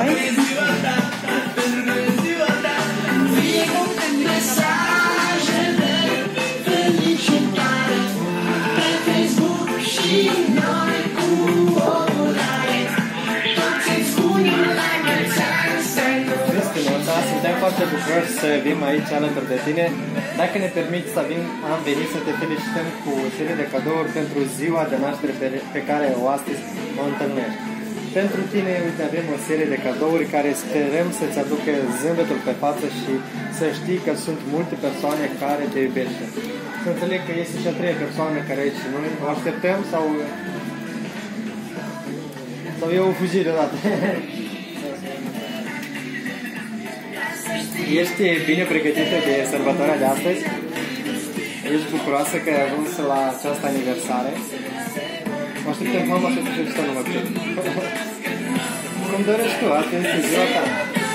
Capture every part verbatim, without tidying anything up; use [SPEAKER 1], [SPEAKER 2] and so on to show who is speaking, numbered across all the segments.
[SPEAKER 1] Hai! Suntem foarte bucuroși să vim aici alături de tine. Dacă ne permiți să vin, am venit să te felicităm cu o serie de cadouri pentru ziua de naștere pe, pe care o astăzi o întâlnești. Pentru tine, uite, avem o serie de cadouri care sperăm să-ți aducă zâmbetul pe față și să știi că sunt multe persoane care te iubește. Să înțeleg că este și a treia persoană care aici și noi o așteptăm sau... sau e o fugire odată. Ești bine pregătită de sărbătoarea de astăzi? Ești bucuroasă că ai ajuns la această aniversare? Mă așteptăm mama să te felicităm numai pe tine. Cum dorești tu, asta este ziua ta.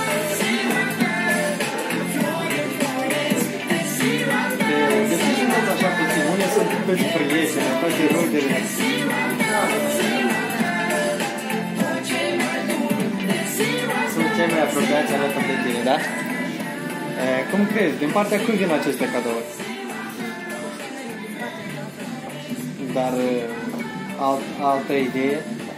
[SPEAKER 1] De, de ce sunteți așa puțin? Unii sunt toți prieteni, toate rudele. Sunt cei mai apropiați alături de tine, da? E, cum crezi? Din partea cui vin aceste cadouri? Dar alt, altă idee?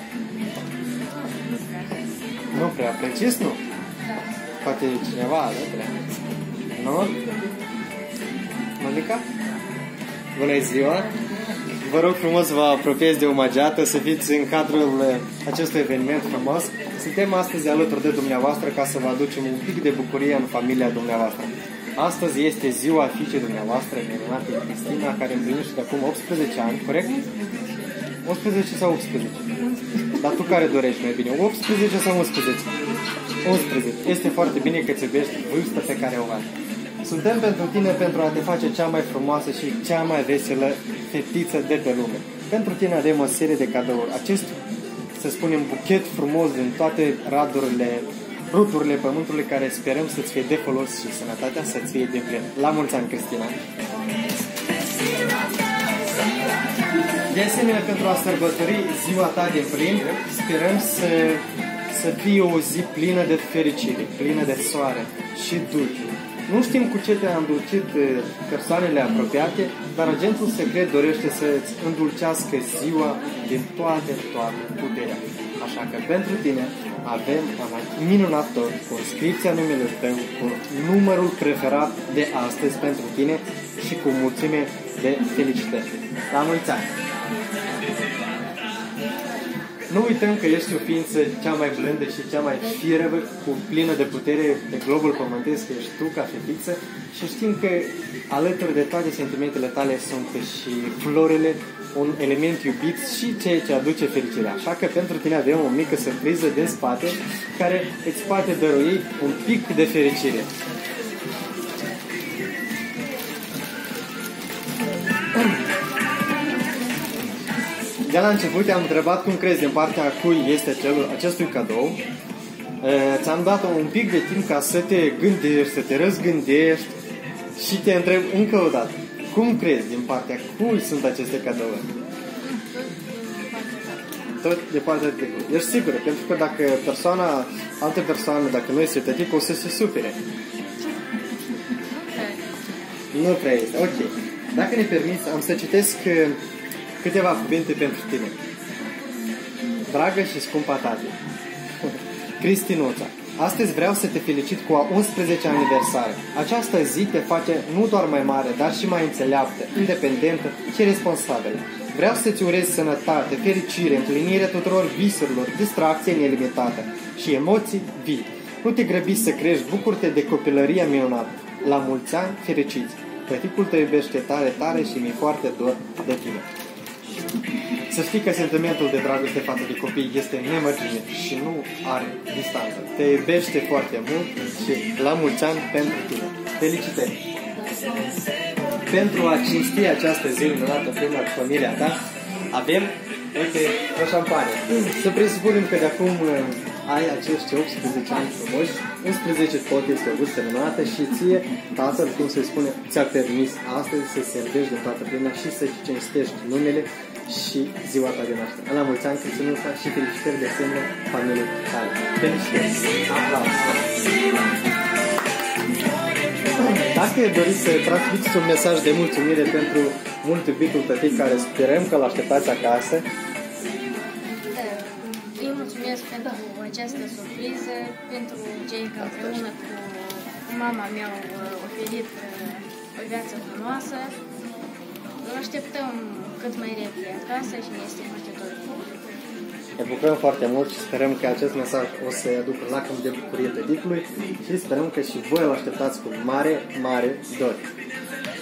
[SPEAKER 1] Nu prea precis, nu? Poate cineva alături? Nu? Monica? Bună ziua! Vă rog frumos să vă apropiați de omagiată, să fiți în cadrul acestui eveniment frumos. Suntem astăzi alături de dumneavoastră ca să vă aducem un pic de bucurie în familia dumneavoastră. Astăzi este ziua fiicei dumneavoastră, minunată Cristina, care împlinește de acum optsprezece ani, corect? optsprezece sau optsprezece? Dar tu care dorești mai bine? optsprezece sau unsprezece? unsprezece. Este foarte bine că îți iubești vârsta pe care o ai. Suntem pentru tine pentru a te face cea mai frumoasă și cea mai veselă fetiță de pe lume. Pentru tine avem o serie de cadouri. Acest, să spunem, buchet frumos din toate radurile, ruturile pământului care sperăm să-ți fie de folos și sănătatea să-ți fie de plin. La mulți ani, Cristina! De asemenea, pentru a sărbători ziua ta de plin, sperăm să, să fie o zi plină de fericire, plină de soare și dulce. Nu știm cu ce te-a îndulcit persoanele apropiate, dar agentul secret dorește să-ți îndulcească ziua din toate, toate puterea. Așa că pentru tine avem un minunat tot cu inscripția numele tău, cu numărul preferat de astăzi pentru tine și cu mulțime de felicitări. La mulți ani! Nu uităm că ești o ființă cea mai blândă și cea mai fierăvă, cu plină de putere pe globul pământesc, ești tu ca fetiță și știm că alături de toate sentimentele tale sunt și florile, un element iubit și ceea ce aduce fericirea. Așa că pentru tine avem o mică surpriză din spate care îți poate dărui un pic de fericire. De la început te-am întrebat cum crezi din partea cui este acel, acestui cadou. Ți-am dat un pic de timp ca să te gândești, să te răzgândești și te întreb încă o dată. Cum crezi din partea cui sunt aceste cadouri? Tot de partea de cui. Ești sigură? Pentru că dacă persoana, altă persoană, dacă nu este tătic, o să se supere. Nu prea este. Ok. Dacă ne permiți, am să citesc câteva cuvinte pentru tine. Dragă și scumpa tate, Cristinuța, astăzi vreau să te felicit cu a unsprezecea aniversare. Această zi te face nu doar mai mare, dar și mai înțeleaptă, independentă și responsabilă. Vreau să-ți urez sănătate, fericire, împlinire tuturor visurilor, distracție nelimitată și emoții vii. Nu te grăbi să crești, bucură-te de copilăria minunată. La mulți ani fericiți! Tăticul te iubește tare, tare și mi-e foarte dor de tine. Să știi că sentimentul de dragoste față de copii este nemărginit și nu are distanță. Te iubește foarte mult și la mulți ani pentru tine. Felicitări! Pentru a cinsti această zi minunată împreună cu familia ta, avem Uite, o șampanie. Să presupunem că de acum ai acești optsprezece ani frumoși, unsprezece tot este o vârstă minunată și ție, tatăl, cum se spune, ți-a permis astăzi să servești de toată plină și să cinstești numele și ziua ta de naștere. La mulți ani, Cristinuța, și felicitări de asemenea familiei tale. Felicitări! Aplauze! Dacă doriți să transmiteți un mesaj de mulțumire pentru mult iubitul tătic care sperăm că l-așteptați acasă,
[SPEAKER 2] îi mulțumesc pentru această surpriză, pentru cei care împreună cu mama mea au oferit o viață frumoasă. Îl așteptăm cât mai repede acasă și ne este foarte dor.
[SPEAKER 1] Ne bucurăm foarte mult și sperăm că acest mesaj o să aducă lacrimi de bucurie tăticului și sperăm că și voi îl așteptați cu mare, mare dor.